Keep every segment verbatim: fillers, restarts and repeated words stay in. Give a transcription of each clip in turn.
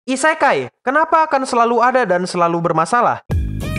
Isekai, kenapa akan selalu ada dan selalu bermasalah?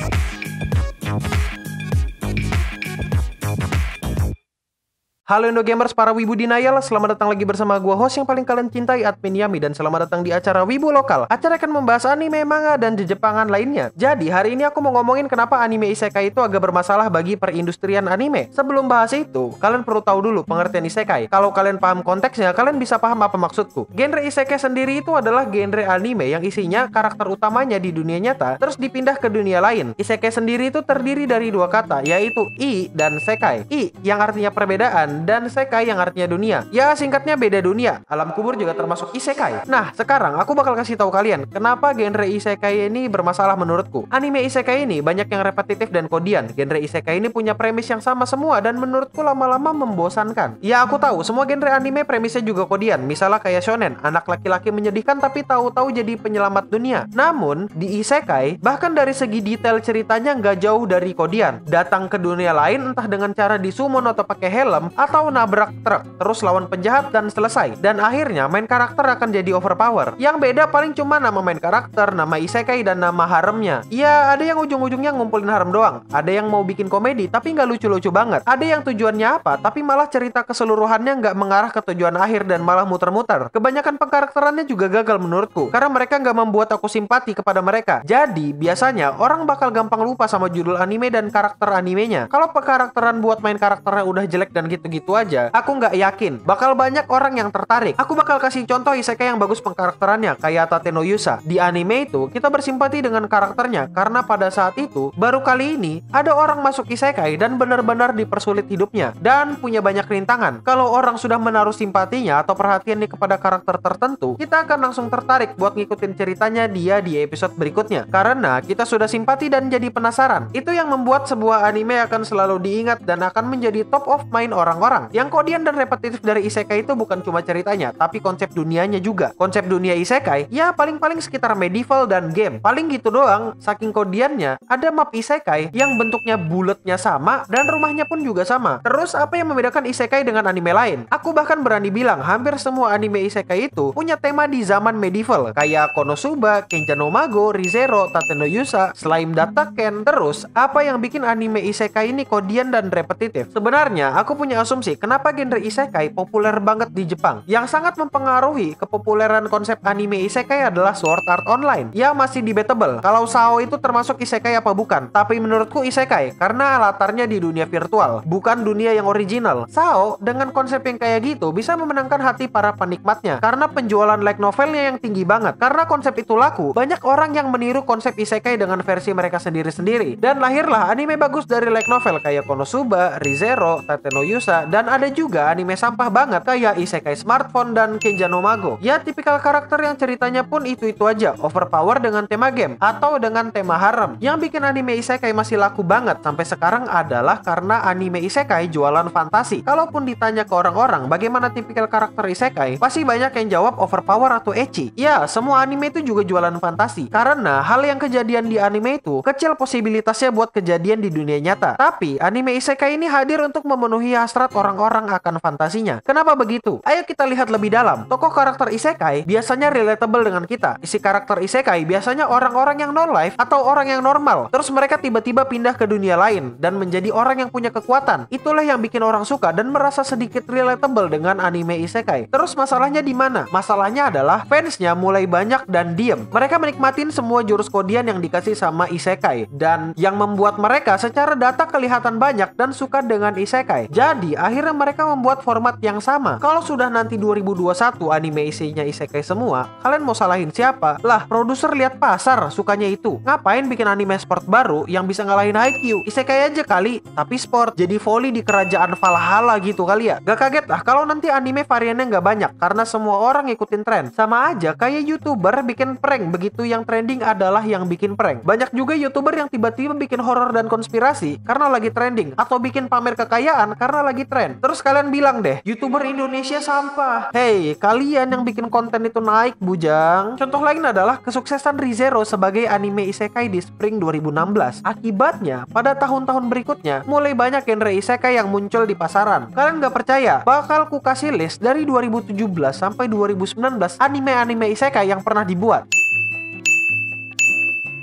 Halo Indogamers, para wibu denial, selamat datang lagi bersama gua host yang paling kalian cintai, Admin Yami, dan selamat datang di acara Wibu Lokal. Acara akan membahas anime, manga, dan jejepangan lainnya. Jadi hari ini aku mau ngomongin kenapa anime isekai itu agak bermasalah bagi perindustrian anime. Sebelum bahas itu, kalian perlu tahu dulu pengertian isekai. Kalau kalian paham konteksnya, kalian bisa paham apa maksudku. Genre isekai sendiri itu adalah genre anime yang isinya karakter utamanya di dunia nyata terus dipindah ke dunia lain. Isekai sendiri itu terdiri dari dua kata, yaitu i dan sekai. I yang artinya perbedaan, dan sekai yang artinya dunia. Ya singkatnya beda dunia. Alam kubur juga termasuk isekai. Nah sekarang aku bakal kasih tahu kalian kenapa genre isekai ini bermasalah menurutku. Anime isekai ini banyak yang repetitif dan kodian. Genre isekai ini punya premis yang sama semua dan menurutku lama-lama membosankan. Ya aku tahu semua genre anime premisnya juga kodian. Misalnya kayak shonen, anak laki-laki menyedihkan tapi tahu-tahu jadi penyelamat dunia. Namun di isekai bahkan dari segi detail ceritanya nggak jauh dari kodian. Datang ke dunia lain entah dengan cara disummon atau pakai helm atau nabrak truk, terus lawan penjahat dan selesai. Dan akhirnya main karakter akan jadi overpower. Yang beda paling cuma nama main karakter, nama isekai, dan nama haremnya. Ya ada yang ujung-ujungnya ngumpulin harem doang. Ada yang mau bikin komedi tapi nggak lucu-lucu banget. Ada yang tujuannya apa tapi malah cerita keseluruhannya nggak mengarah ke tujuan akhir dan malah muter-muter. Kebanyakan pengkarakterannya juga gagal menurutku karena mereka nggak membuat aku simpati kepada mereka. Jadi biasanya orang bakal gampang lupa sama judul anime dan karakter animenya. Kalau pengkarakteran buat main karakternya udah jelek dan gitu gitu aja, aku nggak yakin bakal banyak orang yang tertarik. Aku bakal kasih contoh isekai yang bagus pengkarakterannya, kayak Tate no Yusa. Di anime itu kita bersimpati dengan karakternya karena pada saat itu baru kali ini ada orang masuk isekai dan benar-benar dipersulit hidupnya dan punya banyak rintangan. Kalau orang sudah menaruh simpatinya atau perhatiannya kepada karakter tertentu, kita akan langsung tertarik buat ngikutin ceritanya dia di episode berikutnya karena kita sudah simpati dan jadi penasaran. Itu yang membuat sebuah anime akan selalu diingat dan akan menjadi top of mind orang-orang. Yang kodian dan repetitif dari isekai itu bukan cuma ceritanya, tapi konsep dunianya juga. Konsep dunia isekai, ya paling-paling sekitar medieval dan game. Paling gitu doang, saking kodiannya, ada map isekai yang bentuknya bulatnya sama dan rumahnya pun juga sama. Terus apa yang membedakan isekai dengan anime lain? Aku bahkan berani bilang hampir semua anime isekai itu punya tema di zaman medieval, kayak Konosuba, Kenja no Mago, Re:Zero, Tate no Yusa, Slime Dataken. Terus, apa yang bikin anime isekai ini kodian dan repetitif? Sebenarnya, aku punya asumsi kenapa genre isekai populer banget di Jepang. Yang sangat mempengaruhi kepopuleran konsep anime isekai adalah Sword Art Online. Ya masih debatable kalau S A O itu termasuk isekai apa bukan. Tapi menurutku isekai karena latarnya di dunia virtual, bukan dunia yang original. S A O dengan konsep yang kayak gitu bisa memenangkan hati para penikmatnya karena penjualan light novelnya yang tinggi banget. Karena konsep itu laku, banyak orang yang meniru konsep isekai dengan versi mereka sendiri-sendiri. Dan lahirlah anime bagus dari light novel kayak Konosuba, Re:Zero, Tate no Yusa, dan ada juga anime sampah banget kayak isekai smartphone dan Kenja no Mago. Ya tipikal karakter yang ceritanya pun itu-itu aja, overpower dengan tema game atau dengan tema harem. Yang bikin anime isekai masih laku banget sampai sekarang adalah karena anime isekai jualan fantasi. Kalaupun ditanya ke orang-orang bagaimana tipikal karakter isekai, pasti banyak yang jawab overpower atau ecchi. Ya semua anime itu juga jualan fantasi karena hal yang kejadian di anime itu kecil posibilitasnya buat kejadian di dunia nyata. Tapi anime isekai ini hadir untuk memenuhi hasrat orang-orang akan fantasinya. Kenapa begitu? Ayo kita lihat lebih dalam. Tokoh karakter isekai biasanya relatable dengan kita. Isi karakter isekai biasanya orang-orang yang non-life atau orang yang normal. Terus mereka tiba-tiba pindah ke dunia lain dan menjadi orang yang punya kekuatan. Itulah yang bikin orang suka dan merasa sedikit relatable dengan anime isekai. Terus masalahnya di mana? Masalahnya adalah fansnya mulai banyak dan diem. Mereka menikmatin semua jurus kodian yang dikasih sama isekai dan yang membuat mereka secara data kelihatan banyak dan suka dengan isekai. Jadi akhirnya mereka membuat format yang sama. Kalau sudah nanti dua ribu dua puluh satu anime isinya isekai semua, kalian mau salahin siapa? Lah, produser lihat pasar, sukanya itu. Ngapain bikin anime sport baru yang bisa ngalahin Haikyuu? Isekai aja kali, tapi sport. Jadi volley di kerajaan Valhalla gitu kali ya. Gak kaget lah kalau nanti anime variannya nggak banyak karena semua orang ngikutin tren. Sama aja kayak YouTuber bikin prank, begitu yang trending adalah yang bikin prank. Banyak juga YouTuber yang tiba-tiba bikin horor dan konspirasi karena lagi trending, atau bikin pamer kekayaan karena lagi tren. Terus kalian bilang deh, YouTuber Indonesia sampah. Hey, kalian yang bikin konten itu naik, bujang. Contoh lain adalah kesuksesan Re:Zero sebagai anime isekai di Spring dua ribu enam belas. Akibatnya, pada tahun-tahun berikutnya, mulai banyak genre isekai yang muncul di pasaran. Kalian gak percaya? Bakal ku kasih list dari dua ribu tujuh belas sampai dua ribu sembilan belas anime-anime isekai yang pernah dibuat.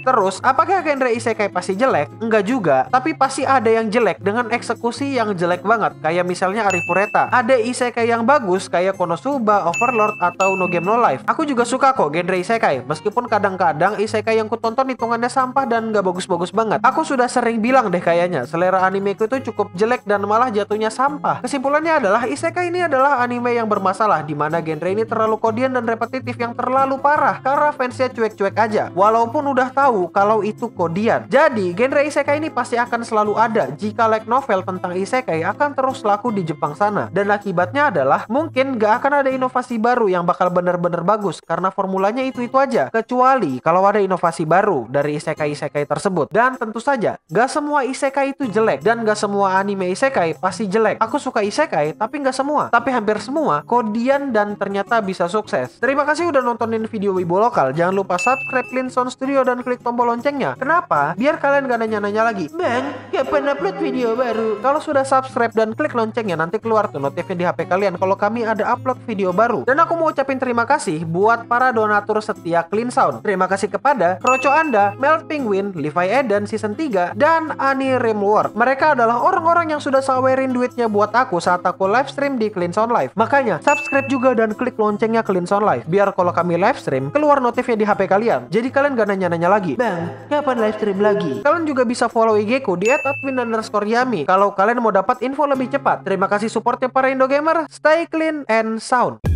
Terus, apakah genre isekai pasti jelek? Enggak juga, tapi pasti ada yang jelek dengan eksekusi yang jelek banget. Kayak misalnya Arifureta. Ada isekai yang bagus kayak Konosuba, Overlord, atau No Game No Life. Aku juga suka kok genre isekai, meskipun kadang-kadang isekai yang kutonton hitungannya sampah dan gak bagus-bagus banget. Aku sudah sering bilang deh kayaknya, selera animeku itu cukup jelek dan malah jatuhnya sampah. Kesimpulannya adalah isekai ini adalah anime yang bermasalah, dimana genre ini terlalu kodian dan repetitif yang terlalu parah karena fansnya cuek-cuek aja, walaupun udah tahu kalau itu kodian. Jadi genre isekai ini pasti akan selalu ada jika light novel tentang isekai akan terus laku di Jepang sana, dan akibatnya adalah mungkin gak akan ada inovasi baru yang bakal bener-bener bagus karena formulanya itu-itu aja, kecuali kalau ada inovasi baru dari isekai-isekai tersebut. Dan tentu saja gak semua isekai itu jelek, dan gak semua anime isekai pasti jelek. Aku suka isekai tapi gak semua, tapi hampir semua kodian dan ternyata bisa sukses. Terima kasih udah nontonin video Wibu Lokal. Jangan lupa subscribe Linson Studio dan klik tombol loncengnya. Kenapa? Biar kalian gak nanya-nanya lagi, Bang, kapan upload video baru? Kalau sudah subscribe dan klik loncengnya, nanti keluar tuh notifnya di H P kalian kalau kami ada upload video baru. Dan aku mau ucapin terima kasih buat para donatur setia Clean Sound. Terima kasih kepada Kroco Anda, Melt Penguin, Levi Eden Season tiga, dan Ani Rimworld. Mereka adalah orang-orang yang sudah sawerin duitnya buat aku saat aku live stream di Clean Sound Live. Makanya subscribe juga dan klik loncengnya Clean Sound Live, biar kalau kami live stream keluar notifnya di H P kalian. Jadi kalian gak nanya-nanya lagi, Bang, kapan live stream lagi? Kalian juga bisa follow I G ku di et admin underscore yami kalau kalian mau dapat info lebih cepat. Terima kasih supportnya para Indo Gamer. Stay clean and sound.